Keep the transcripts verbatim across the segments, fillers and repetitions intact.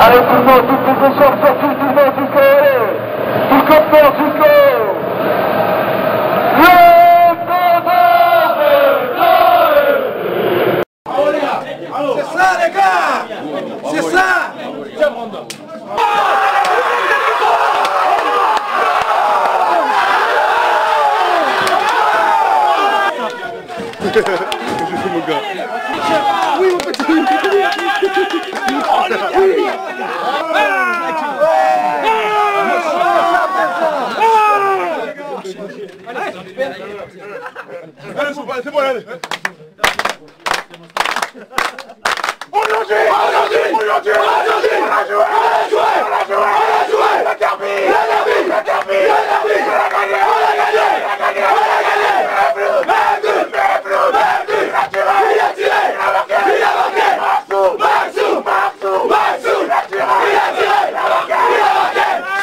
Allez, tout le monde, toutes les échanges sorties, tout le monde jusqu'au allez. Tout le copter jusqu'au... C'est ça les gars. C'est ça. Mon gars. Oui, mon petit. Allez, c'est bon, allez. Aujourd'hui, aujourd'hui, aujourd'hui, aujourd'hui, on a joué, on a joué, on a joué, on a joué, le derby, le derby, le derby, le derby, on a gagné, on a gagné, on a gagné, on a gagné, même plus, même plus, même plus, même plus, il a tiré, il a tiré, il a marqué, il a marqué, Maxou, Maxou, Maxou, Maxou, il a tiré, il a tiré, il a marqué, il a marqué.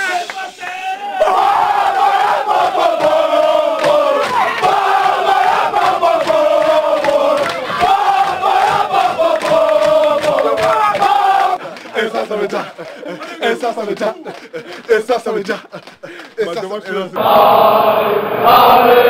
Et ça, ça veut dire. Et ça, ça veut dire. Et ça, ça veut dire. Et ça, ça veut dire.